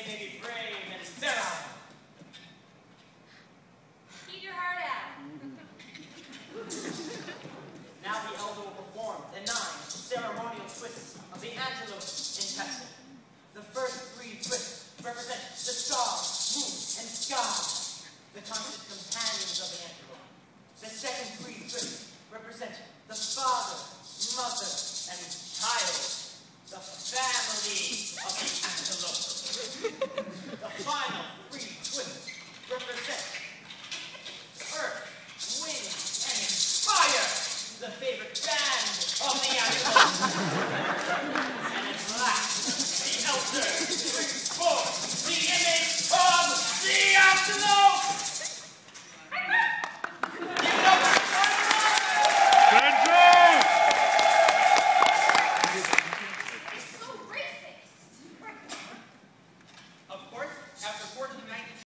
may be brave and virile. Keep your heart out. Now the elder will perform the 9 ceremonial twists of the antelope intestine. The first 3 twists represent the star, moon, and sky, the constant companions of the antelope. The second 3 twists represent the father, mother, and